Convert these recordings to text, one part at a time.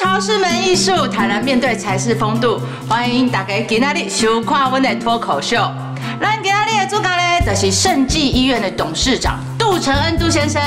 潮是门艺术，坦然面对才是风度。欢迎大家今仔日收看阮的脱口秀。咱今仔日的主角呢，就是盛济医院的董事长杜承恩杜先生。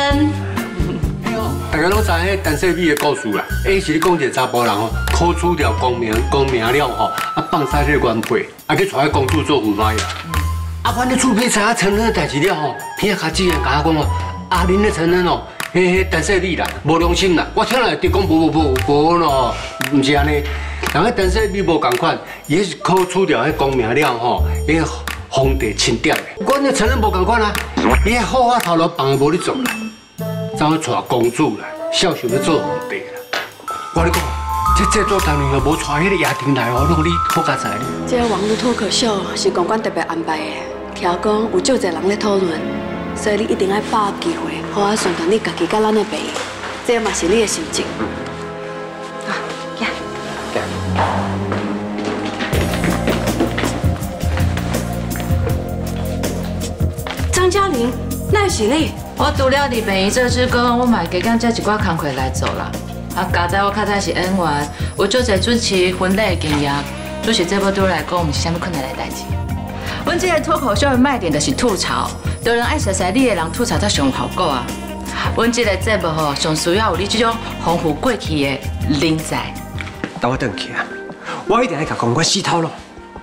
大家拢知迄陈世美的故事啦，是咧讲一个查甫人吼，考取了功名了吼，放杀这原配，去娶公主做驸马呀。反正厝边知影承恩的代志了吼，偏较自然甲我讲哦，恁咧承恩哦。 陈世美啦，无良心啦！我听来直讲无咯，唔是安尼。人迄陈世美无共款，伊是考取了迄功名了吼，迄皇帝钦点的。我那承认无共款啊，伊迄好啊头路放无咧做啦，走去娶公主啦，孝顺要做皇帝啦。我咧讲，这做当年若无娶迄个家庭来哦，拢你好加在咧。 这个网络脱口秀是公关特别安排的，听讲有足侪人咧讨论。 所以你一定要把握机会，好啊，顺便你家己甲咱的爸，这嘛是你的心情。啊，呀，张嘉玲，那是你？ 我除了伫病院做志工，我嘛加减接一寡工课来做啦。加在我较早是演员，有足侪主持婚礼的经验。主持节目对我来讲，毋是啥物困难的代志。 阮这个脱口秀的卖点就是吐槽，有人爱熟悉你的人吐槽才上有效果啊。阮这个节目吼，上需要有你这种丰富过去的人才。 等我转去啊，我一定要甲公关洗头咯。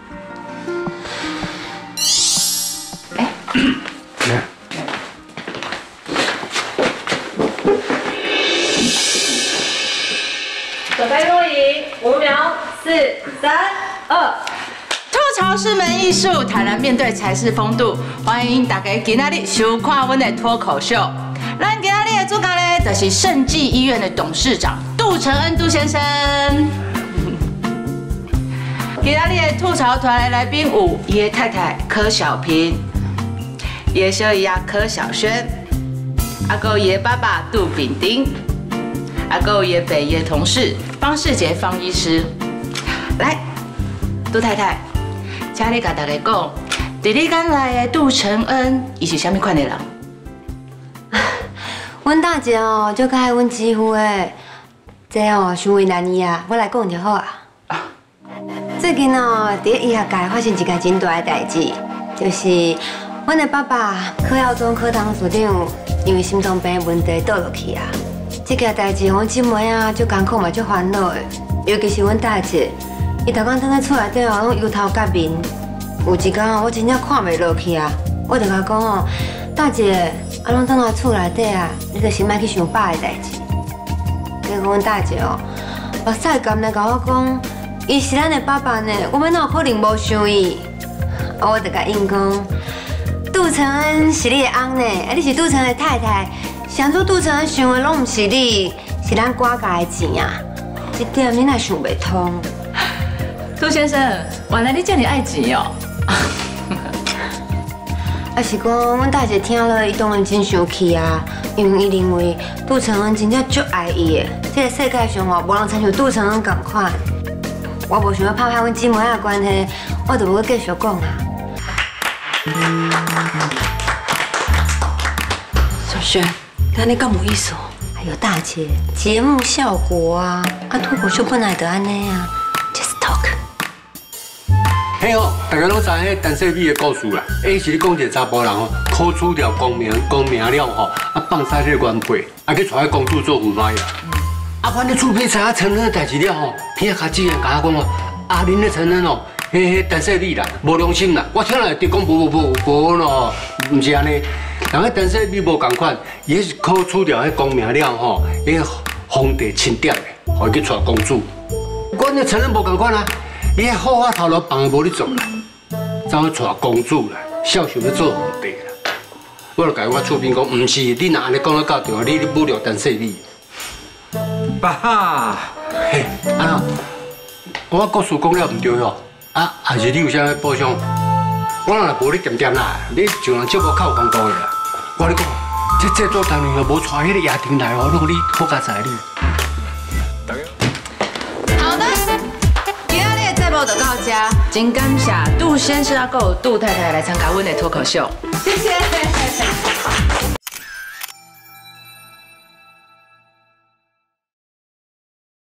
准备录影，5秒，4、3、2。 吐槽是门艺术，坦然面对才是风度。欢迎大家今仔日收看阮的脱口秀。咱今仔日的主角呢，就是盛济医院的董事长杜承恩杜先生。今仔日的吐槽团的来宾有伊的太太柯小萍，伊的小姨啊柯小萱，有伊的爸爸杜炳丁，有伊的北医的同事方世杰方医师。来，杜太太。 请你甲大家讲，伫你眼内的杜承恩，伊是啥物款的人？ 阮大姐哦，就甲阮姊夫的，这哦伤为难伊啊，我来讲就好啊。最近哦，伫医学界发生一件真大的代志，就是阮的爸爸柯耀宗柯董事长因为心脏病的问题倒落去啊。这件代志，阮姊妹啊，足艰苦嘛，足烦恼的，尤其是阮大姐。 伊逐工蹲在厝内底哦，拢忧头甲面。有一天哦，我真正看袂落去啊，我就甲讲哦，大姐，拢蹲在厝内底啊，你著先莫去想爸的代志。结果阮大姐哦，目屎干来甲我讲，伊是咱的爸爸呢，我们哪有可能无想伊？啊，我就甲应讲，杜承恩是你的翁呢，你是杜承恩的太太，想做杜承恩想的拢毋是你，是咱寡家的钱啊，这点你哪想袂通？ 杜先生，原来你这么爱钱哦！ 啊是讲，阮大姐听了，伊当然真生气啊，因为伊认为杜承恩真正足爱伊的，这个世界上哦，无人亲像杜承恩同款。我无想要拍歹阮姊妹仔的关系，我就无继续讲啊。 小轩，那你敢无意思哦？ 哎呦，大姐，节目效果啊，脱口秀本来就安尼啊。 嘿哦，大家拢知迄陈世美的故事啦，是咧讲一个查甫人吼，考取了功名了吼，放杀这原配，去娶公主做驸马呀。反正厝边知影承恩的代志了吼，偏较自然甲我讲哦，恁咧承恩哦，陈世美啦，无良心啦！我听来直讲无咯，唔是安尼。人迄陈世美无共款，伊是考取了迄功名了吼，迄皇帝钦点的，互伊去娶公主。我那承恩无共款啊。 伊迄好啊头路放无咧做啦，走去娶公主啦，孝顺要做皇帝啦。我就甲我厝边讲，毋是，你若安尼讲得到对，你侮辱陈世美。 爸， 嘿，啊，我故事讲了毋对哦，还是你有啥补充？我若无你点啦，你就人节目较有风度的啦。我咧讲，这制作单元若无娶迄个家庭来哦，拢你好加在你。 好的。 就到家，真感谢杜先生啊，还有杜太太来参加阮的脱口秀，谢谢。